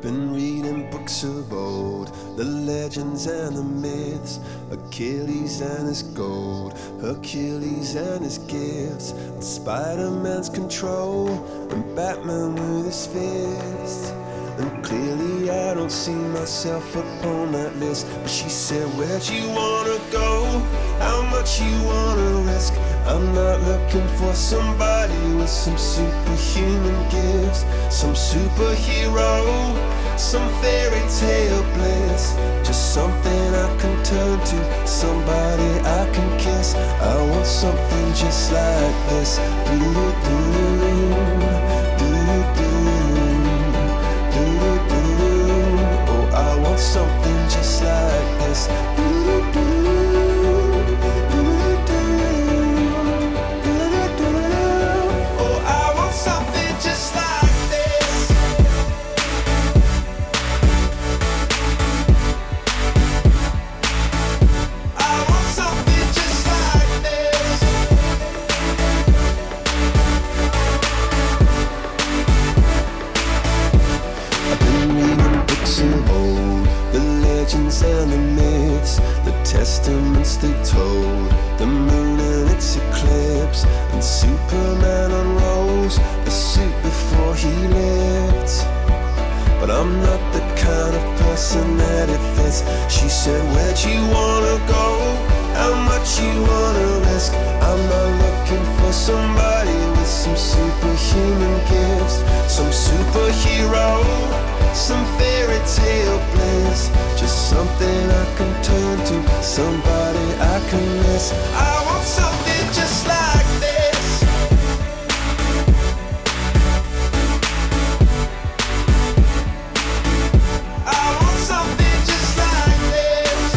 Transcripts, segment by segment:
Been reading books of old, the legends and the myths, Achilles and his gold, Hercules and his gifts, and Spider-Man's control, and Batman with his fists. And clearly I don't see myself upon that list. But she said, where'd you wanna go? How much you wanna risk? I'm not looking for somebody with some superhuman gifts, some superhero, some fairy tale bliss. Just something I can turn to, somebody I can kiss. I want something just like this. Oh, I want something just like this. And the myths, the testaments they told, the moon and its eclipse, and Superman unrolls a suit before he lived. But I'm not the kind of person that it fits. She said, where'd you wanna go? How much you wanna risk? I'm not looking for somebody with some superhuman gifts, some superhero, some fairy tale bliss. Just something I can turn to, somebody I can miss. I want something just like this. I want something just like this.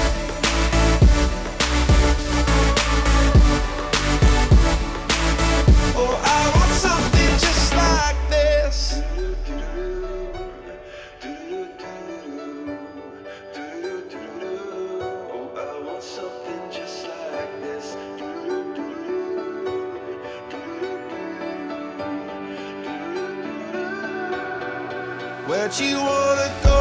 Oh, I want something just like this. Something just like this. Where'd you wanna go?